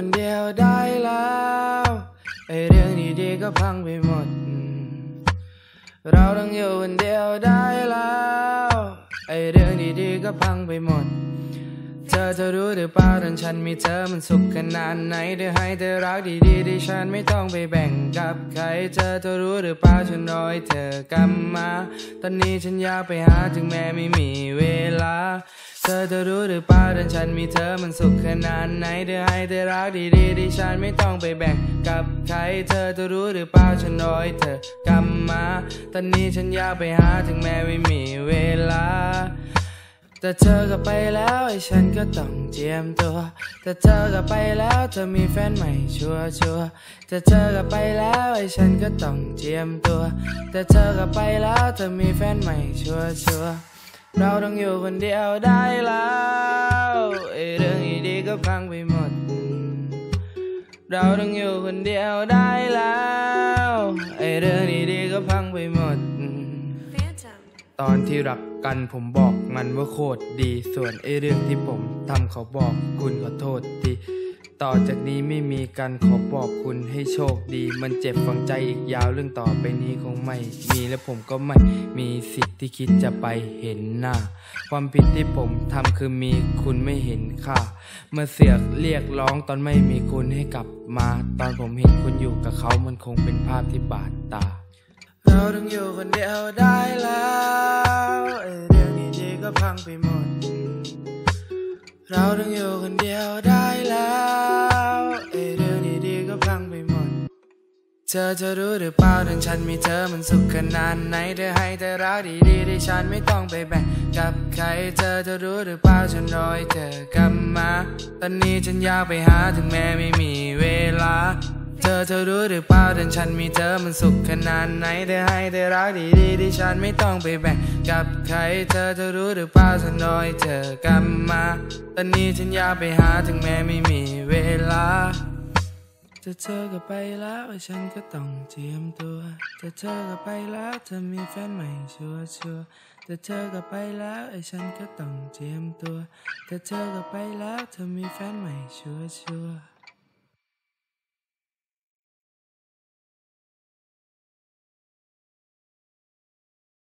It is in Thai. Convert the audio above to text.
คนเดียวได้แล้วไอเรื่องดีๆก็พังไปหมดเราต้องอยู่คนเดียวได้แล้วไอเรื่องดีๆก็พังไปหมดเธอรู้หรือเปล่าตอนฉันมีเธอมันสุขขนาดไหนเธอให้เธอรักดีๆที่ฉันไม่ต้องไปแบ่งกับใครเธอรู้หรือเปล่าฉันรอให้เธอกลับมาตอนนี้ฉันอยากไปหาถึงแม้ไม่มีเวลาเธอรู้หรือเปล่าตอนฉันมีเธอมันสุขขนาดไหนเธอให้เธอรักดีๆที่ฉันไม่ต้องไปแบ่งกับใครเธอรู้หรือเปล่าฉันรอให้เธอกลับมาตอนนี้ฉันอยากไปหาถึงแม้ไม่มีเวลาแต่เธอก็ไปแล้วไอ้ฉันก็ต้องเจียมตัวแต่เธอก็ไปแล้วเธอมีแฟนใหม่ชัวร์แต่เธอก็ไปแล้วไอ้ฉันก็ต้องเจียมตัวแต่เธอก็ไปแล้วเธอมีแฟนใหม่ชัวร์เราต้องอยู่คนเดียวได้แล้วไอ้เรื่องดีๆก็พังไปหมดเราต้องอยู่คนเดียวได้แล้วไอ้เรื่องดีๆก็พังไปหมดตอนที่รักกันผมบอกมันว่าโคตรดีส่วนไอ้เรื่องที่ผมทำเขาบอกคุณขอโทษทีต่อจากนี้ไม่มีกันขอบอกคุณให้โชคดีมันเจ็บฝังใจอีกยาวเรื่องต่อไปนี้คงไม่มีและผมก็ไม่มีสิทธิ์ที่คิดจะไปเห็นหน้าความผิดที่ผมทำคือมีคุณไม่เห็นค่าเมื่อเสียกเรียกร้องตอนไม่มีคุณให้กลับมาตอนผมเห็นคุณอยู่กับเขามันคงเป็นภาพที่บาดตาเราต้องอยู่คนเดียวได้แล้วไอ้เรื่องดีๆก็พังไปหมดเราต้องอยู่คนเดียวได้แล้วไอ้เรื่องดีๆก็พังไปหมดเธอรู้หรือเปล่าตอนฉันมีเธอมันสุขขนาดไหนเธอให้เธอรักดีๆที่ฉันไม่ต้องไปแบ่งกับใครเธอรู้หรือเปล่าฉันรอให้เธอกลับมาตอนนี้ฉันอยากไปหาถึงแม้ไม่มีเวลาเธอรู้หรือเปล่าตอนฉันมีเธอมันสุขขนาดไหนเธอให้เธอรักดีๆที่ฉันไม่ต้องไปแบ่งกับใครเธอรู้หรือเปล่าฉันรอให้เธอกลับมาตอนนี้ฉันอยากไปหาถึงแม้ไม่มีเวลาเธอก็ไปแล้วไอ้ฉันก็ต้องเจียมตัวเธอก็ไปแล้วเธอมีแฟนใหม่ชัวร์เธอก็ไปแล้วไอ้ฉันก็ต้องเจียมตัวเธอก็ไปแล้วเธอมีแฟนใหม่ชัวร์